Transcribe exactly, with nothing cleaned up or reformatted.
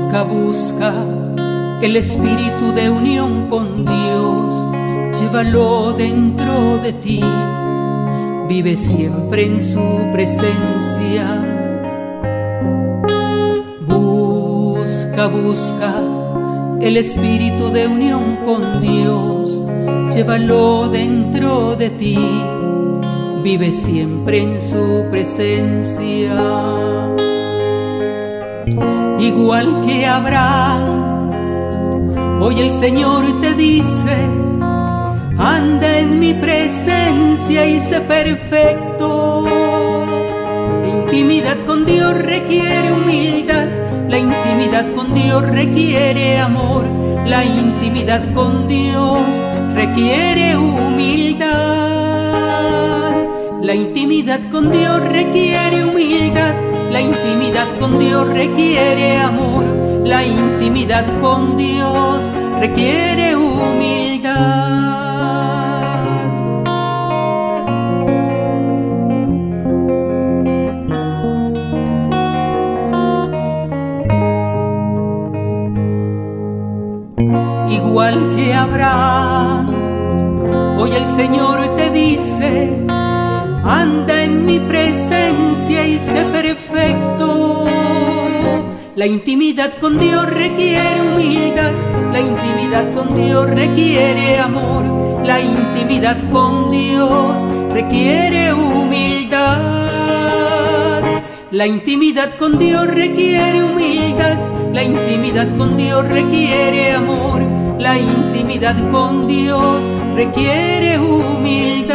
Busca, busca el espíritu de unión con Dios, llévalo dentro de ti, vive siempre en su presencia. Busca, busca el espíritu de unión con Dios, llévalo dentro de ti, vive siempre en su presencia. Igual que Abraham, hoy el Señor te dice: anda en mi presencia y sé perfecto. La intimidad con Dios requiere humildad, la intimidad con Dios requiere amor, la intimidad con Dios requiere humildad. La intimidad con Dios requiere humildad, la intimidad con Dios requiere amor, la intimidad con Dios requiere humildad. Igual que Abraham, hoy el Señor te dice: anda en mi presencia y sé perfecto. La intimidad con Dios requiere humildad, la intimidad con Dios requiere amor, la intimidad con Dios requiere humildad. La intimidad con Dios requiere humildad, la intimidad con Dios requiere amor, la intimidad con Dios requiere humildad.